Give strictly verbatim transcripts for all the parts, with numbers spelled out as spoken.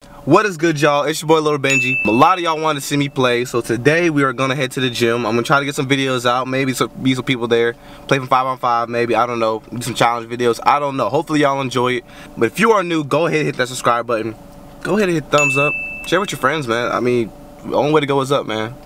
What is good, y'all? It's your boy Little Benji. A lot of y'all wanted to see me play, so today we are gonna head to the gym. I'm gonna try to get some videos out, maybe some, be some people there, play some five on five, maybe, I don't know, do some challenge videos, I don't know. Hopefully y'all enjoy it. But if you are new, go ahead and hit that subscribe button. Go ahead and hit thumbs up. Share with your friends, man. I mean, the only way to go is up, man.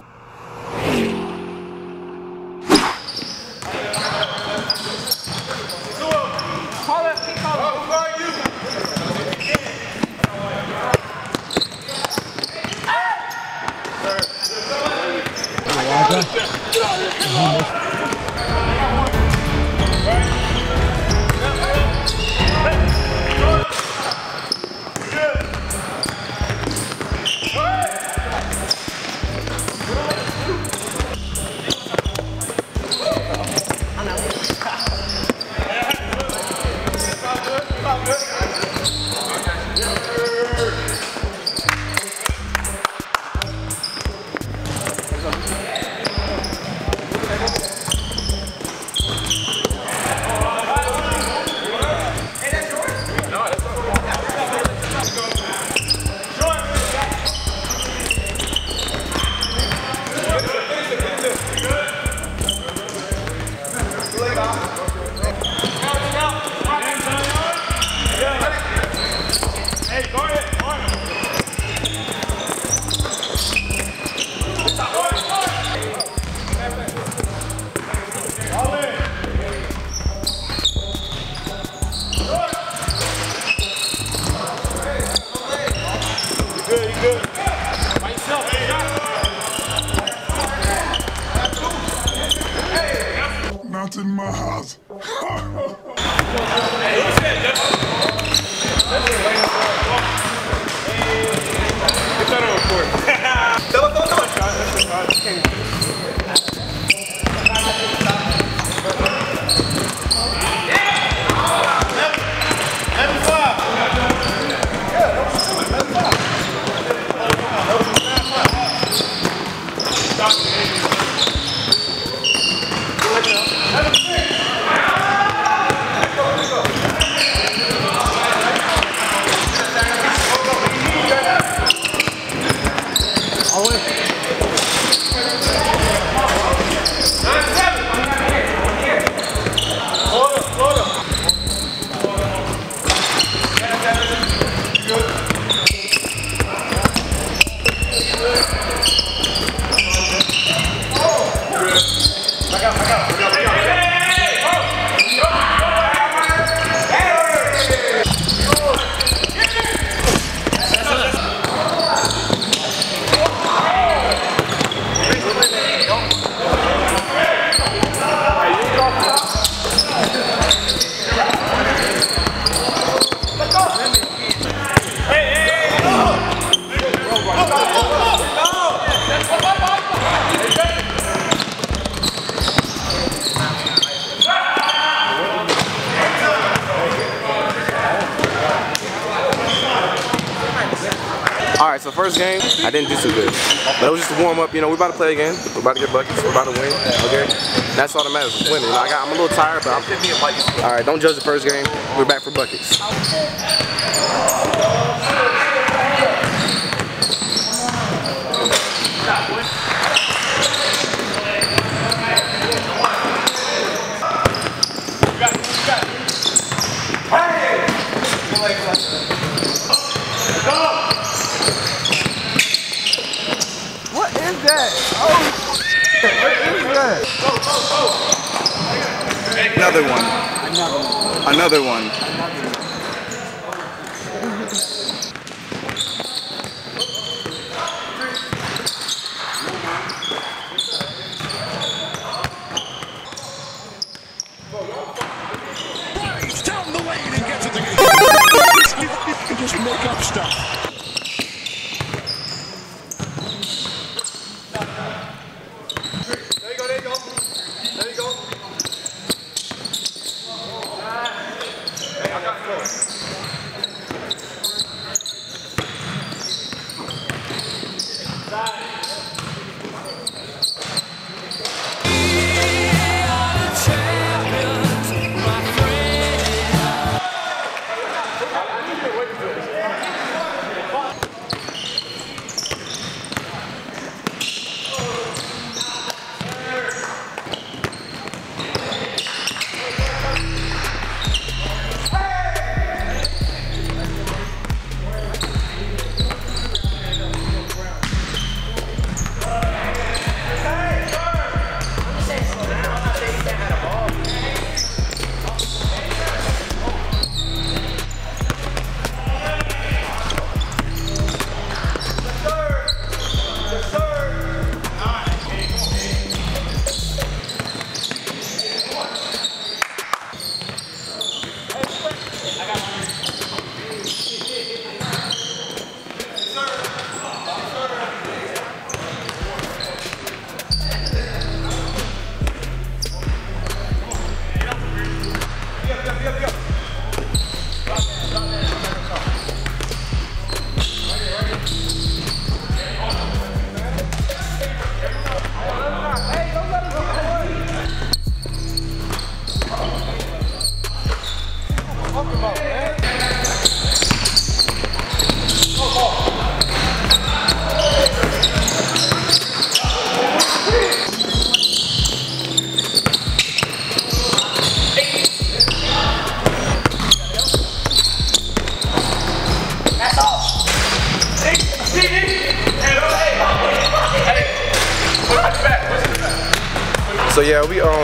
Not in my house. Alright, so first game, I didn't do too good. But it was just a warm up, you know, we're about to play again. We're about to get buckets, we're about to win, okay? That's all that matters, is winning. You know, I got, I'm a little tired, but I'm... Alright, don't judge the first game. We're back for buckets. What is that? Oh, what is that? Another one. Another one. He's down the lane and gets it to you can just make up stuff.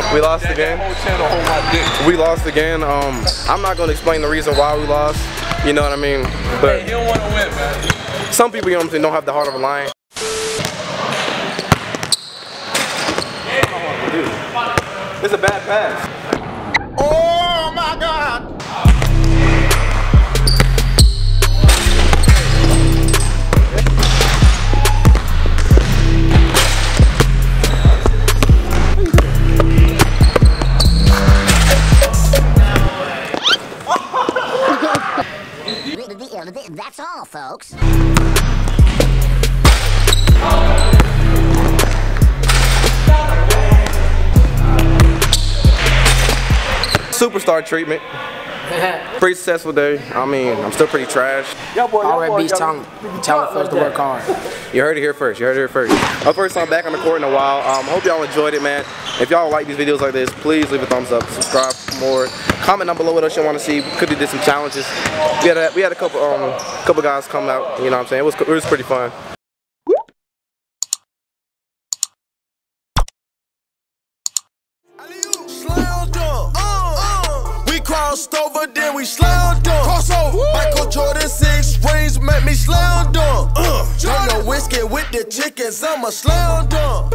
We lost again. We lost again. Um, I'm not gonna explain the reason why we lost. You know what I mean? But He don't want to win, man. some people, you know what I'm saying, don't have the heart of a lion. It's a bad pass. Oh my God! That's all, folks. Superstar treatment. Pretty successful day. I mean, I'm still pretty trash. Alright, beats telling telling folks to work hard. You heard it here first. You heard it here first. My first time back on the court in a while. Um, hope y'all enjoyed it, man. If y'all like these videos like this, please leave a thumbs up, subscribe for more. Comment down below what else you want to see. Could we did some challenges? We had a, we had a couple um couple guys come out. You know what I'm saying? It was it was pretty fun. Slam dunk, uh, uh. We crossed over, then we slam dunk. Cross over. Michael Jordan six rings make me slam dunk. Uh, Drink no whiskey with the chickens, I'm a slam dunk.